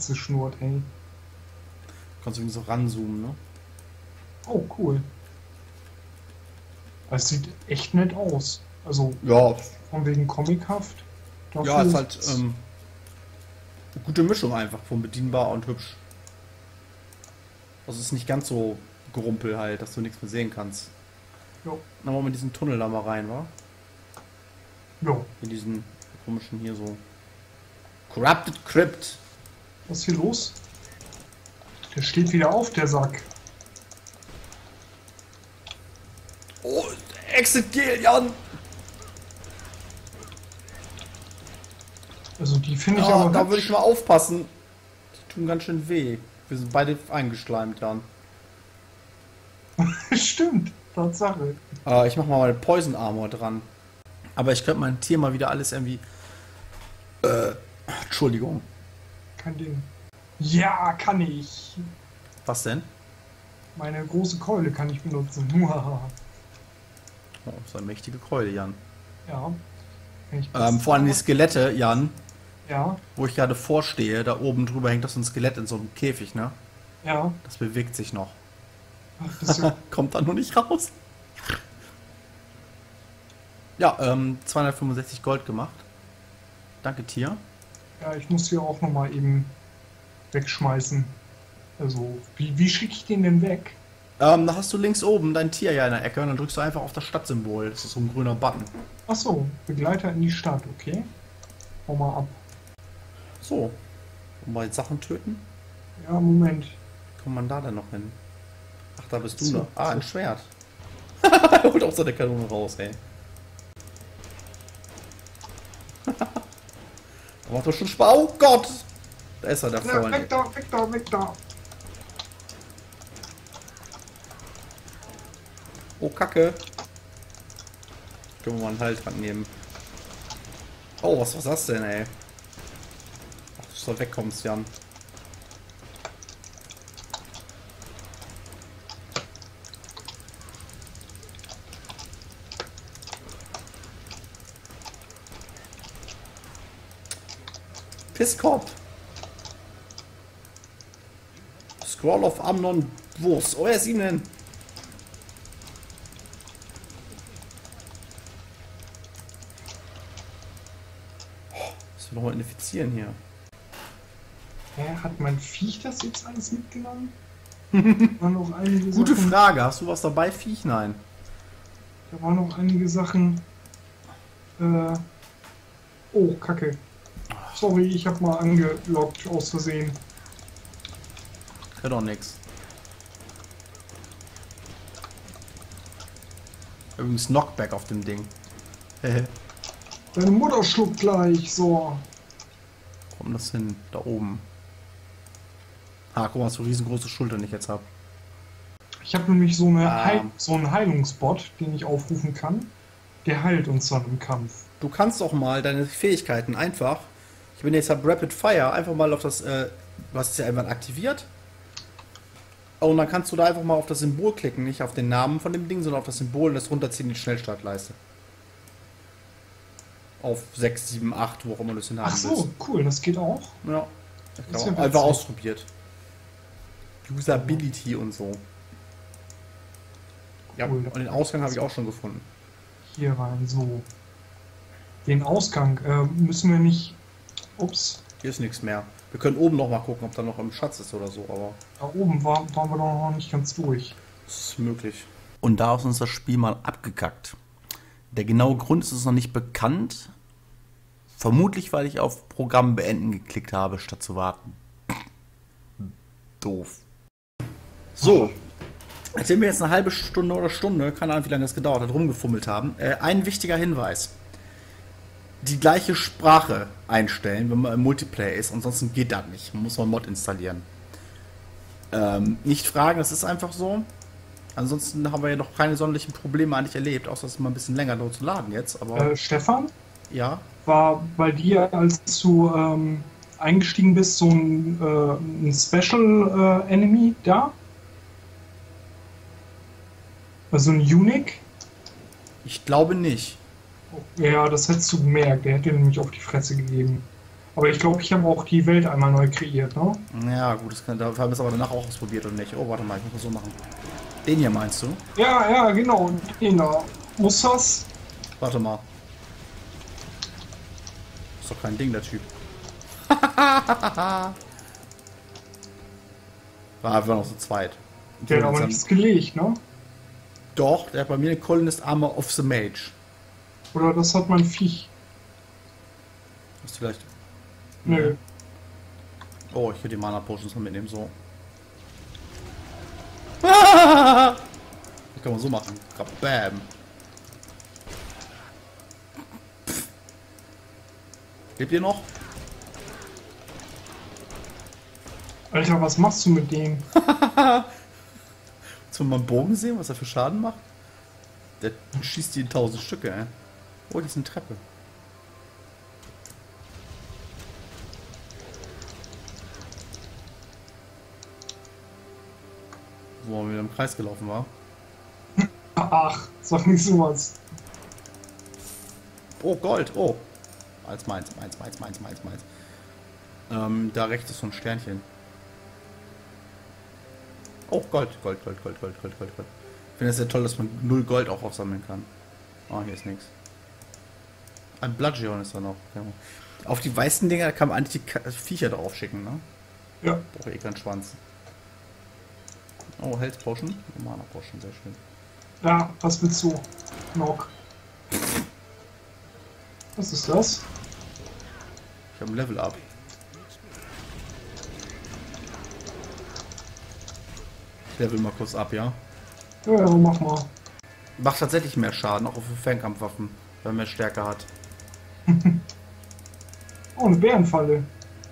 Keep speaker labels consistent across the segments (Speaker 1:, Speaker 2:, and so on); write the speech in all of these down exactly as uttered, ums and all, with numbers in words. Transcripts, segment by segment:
Speaker 1: geschnurrt, hey.
Speaker 2: Kannst du irgendwie so ranzoomen, ne?
Speaker 1: Oh, cool. Es sieht echt nett aus. Also,
Speaker 2: Ja,
Speaker 1: von wegen comichaft. Dafür
Speaker 2: ja, ist halt ähm, eine gute Mischung einfach von bedienbar und hübsch. Also es ist nicht ganz so Gerumpel halt, dass du nichts mehr sehen kannst.
Speaker 1: Jo.
Speaker 2: Dann wollen wir in diesen Tunnel da mal rein, wa?
Speaker 1: Jo.
Speaker 2: In diesen komischen hier so. Corrupted Crypt.
Speaker 1: Was ist hier los? Der steht wieder auf, der Sack.
Speaker 2: Oh, Exit Gel, Jan!
Speaker 1: Also die finde ich
Speaker 2: Ja,
Speaker 1: aber
Speaker 2: da
Speaker 1: hübsch.
Speaker 2: würde ich mal aufpassen. Die tun ganz schön weh. Wir sind beide eingeschleimt, Jan.
Speaker 1: Stimmt, Tatsache.
Speaker 2: Äh, ich mach mal meine Poison Armor dran. Aber ich könnte mein Tier mal wieder alles irgendwie... Äh, Entschuldigung.
Speaker 1: Kein Ding. Ja, kann ich.
Speaker 2: Was denn?
Speaker 1: Meine große Keule kann ich benutzen. Muhaha.
Speaker 2: Oh, so eine mächtige Keule, Jan.
Speaker 1: Ja. Kann ich
Speaker 2: Ähm, vor allem die Skelette, Jan,
Speaker 1: Ja,
Speaker 2: wo ich gerade vorstehe, da oben drüber hängt das so ein Skelett in so einem Käfig, ne?
Speaker 1: ja.
Speaker 2: Das bewegt sich noch.
Speaker 1: Ach, das ist ja,
Speaker 2: Kommt da nur nicht raus. Ja, ähm, zweihundertfünfundsechzig Gold gemacht. Danke, Tier.
Speaker 1: ja, ich muss hier auch nochmal eben wegschmeißen. Also, wie, wie schicke ich den denn weg?
Speaker 2: Ähm, da hast du links oben dein Tier ja in der Ecke und dann drückst du einfach auf das Stadtsymbol. Das ist so ein grüner Button.
Speaker 1: Achso, Begleiter in die Stadt, okay. Hau mal ab.
Speaker 2: So. Und mal Sachen töten?
Speaker 1: Ja, Moment.
Speaker 2: Wie kommt man da denn noch hin? Ach, da bist du
Speaker 1: So,
Speaker 2: noch. Ah, ein
Speaker 1: so.
Speaker 2: Schwert. Er holt auch seine Kanone raus, ey. Da macht doch schon Spaß. Oh Gott! Da ist er, der
Speaker 1: Ja,
Speaker 2: Freund.
Speaker 1: weg da, weg da, weg da.
Speaker 2: Oh, Kacke. Können wir mal einen Halt dran nehmen. Oh, was war das denn, ey? Ach, du soll wegkommst, Jan. Pisskopf. Scroll of Amnon Wurst. Oh, er ist ihnen. Das will doch mal infizieren hier.
Speaker 1: Hä, hat mein Viech das jetzt alles mitgenommen? Waren noch einige
Speaker 2: Gute
Speaker 1: Sachen,
Speaker 2: Frage. Hast du was dabei, Viech? Nein.
Speaker 1: Da waren noch einige Sachen. Äh, oh, Kacke. Sorry, ich habe mal angelockt aus Versehen.
Speaker 2: Hört doch nix. Übrigens Knockback auf dem Ding. Hehe.
Speaker 1: Deine Mutter schluckt gleich, so.
Speaker 2: Wo kommt das hin? Da oben. Ah, guck mal, was für riesengroße Schultern ich jetzt habe.
Speaker 1: Ich habe nämlich so, eine
Speaker 2: Ah.
Speaker 1: Heil so einen Heilungsbot, den ich aufrufen kann. Der heilt uns dann im Kampf.
Speaker 2: Du kannst auch mal deine Fähigkeiten einfach. Ich bin jetzt hab Rapid Fire, einfach mal auf das. Äh, du hast es ja irgendwann aktiviert. Und dann kannst du da einfach mal auf das Symbol klicken, nicht auf den Namen von dem Ding, sondern auf das Symbol und das runterziehen in die Schnellstartleiste. Auf sechs, sieben, acht, wo auch immer du es hinhaben
Speaker 1: Ach so,
Speaker 2: willst.
Speaker 1: cool, das geht auch.
Speaker 2: Ja. Ich
Speaker 1: Das ist
Speaker 2: glaub,
Speaker 1: ja
Speaker 2: einfach
Speaker 1: witzig.
Speaker 2: ausprobiert. Usability und so. Ja,
Speaker 1: Cool.
Speaker 2: und den Ausgang habe ich auch schon gefunden.
Speaker 1: Hier rein, so. Den Ausgang äh, müssen wir nicht. Ups,
Speaker 2: Hier ist nichts mehr. Wir können oben noch mal gucken, ob da noch ein Schatz ist oder so, aber
Speaker 1: da oben war, waren wir doch noch nicht ganz durch.
Speaker 2: das ist möglich. Und da ist uns das Spiel mal abgekackt. Der genaue Grund ist uns noch nicht bekannt. Vermutlich, weil ich auf Programm beenden geklickt habe, statt zu warten. Doof. So. Nachdem wir jetzt eine halbe Stunde oder Stunde, keine Ahnung wie lange das gedauert hat, rumgefummelt haben, äh, ein wichtiger Hinweis. Die gleiche Sprache einstellen, wenn man im Multiplayer ist, ansonsten geht das nicht. Man muss mal einen Mod installieren. Ähm, nicht fragen, das ist einfach so. Ansonsten haben wir ja noch keine sonderlichen Probleme eigentlich erlebt, außer dass es mal ein bisschen länger dauert zu laden jetzt, aber
Speaker 1: Äh, Stefan,
Speaker 2: ja.
Speaker 1: war bei dir, als du ähm, eingestiegen bist, so ein, äh, ein Special äh, Enemy da? Also ein Unique?
Speaker 2: Ich glaube nicht.
Speaker 1: Ja, das hättest du gemerkt. Der hätte dir nämlich auf die Fresse gegeben. Aber ich glaube, ich habe auch die Welt einmal neu kreiert, ne?
Speaker 2: Ja, gut, das kann, da haben wir es aber danach auch ausprobiert und nicht. Oh, warte mal, ich muss das so machen. Den hier meinst du?
Speaker 1: Ja, ja, genau. Den da. Muss das?
Speaker 2: Warte mal. Ist doch kein Ding, der Typ. War, wir noch so zweit.
Speaker 1: Der hat aber nichts gelegt, ne?
Speaker 2: Doch, der hat bei mir eine Colonist Armor of the Mage.
Speaker 1: Oder das hat mein Viech.
Speaker 2: Ist vielleicht.
Speaker 1: Nö.
Speaker 2: Oh, ich will die Mana Potions noch mitnehmen, so. Das kann man so machen. Bam. Lebt ihr noch?
Speaker 1: Alter, was machst du mit dem?
Speaker 2: Willst du mal einen Bogen sehen, was er für Schaden macht? Der schießt die in tausend Stücke, ey. Oh, hier ist eine Treppe. Wo man wieder im Kreis gelaufen war.
Speaker 1: Ach, sag nicht sowas.
Speaker 2: Oh, Gold, oh. Als meins, meins, meins, meins, meins, meins. Ähm, da rechts ist so ein Sternchen. Oh, Gold, Gold, Gold, Gold, Gold, Gold, Gold, Gold. Ich finde es sehr toll, dass man null Gold auch aufsammeln kann. Oh, hier ist nichts. Ein Bludgeon ist da noch. Auf die weißen Dinger kann man eigentlich die Viecher drauf schicken, ne?
Speaker 1: Ja.
Speaker 2: Brauche eh keinen Schwanz. Oh, Health Potion. Mana Potion, sehr schön.
Speaker 1: Ja, was willst du? Knock. Was ist das?
Speaker 2: Ich habe ein Level Up. Ich level mal kurz ab, ja?
Speaker 1: Ja, ja, mach mal.
Speaker 2: Macht tatsächlich mehr Schaden, auch auf Fernkampfwaffen, wenn man mehr Stärke hat.
Speaker 1: Oh, eine Bärenfalle.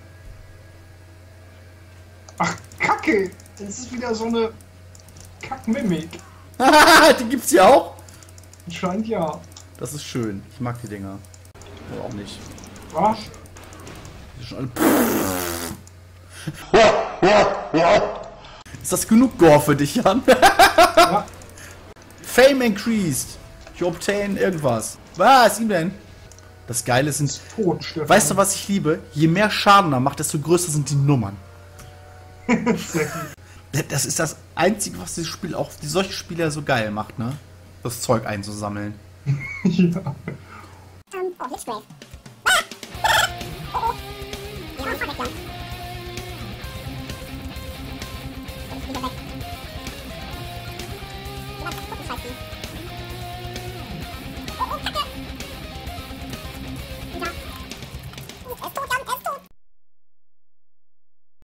Speaker 1: Ach, Kacke! Das ist wieder so eine Kack-Mimik.
Speaker 2: Die gibt's ja auch?
Speaker 1: Anscheinend ja.
Speaker 2: Das ist schön. Ich mag die Dinger. Oder auch nicht.
Speaker 1: Was?
Speaker 2: Die sind alle. Ist das genug Gore für dich, Jan?
Speaker 1: Ja.
Speaker 2: Fame increased. You obtain irgendwas. Was? Ihm denn? Das Geile sind.
Speaker 1: Tot, Stefan.
Speaker 2: Weißt du, was ich liebe? Je mehr Schaden er macht, desto größer sind die Nummern.
Speaker 1: Sehr gut.
Speaker 2: Das ist das Einzige, was dieses Spiel auch, die solche Spiele so geil macht, ne? Das Zeug einzusammeln.
Speaker 1: Ja.
Speaker 3: Um, oh, Blitzwave. Ah! Oh, oh. Ja, fahr weg, Jan. Ich wieder weg. Jemand gucken, scheiße.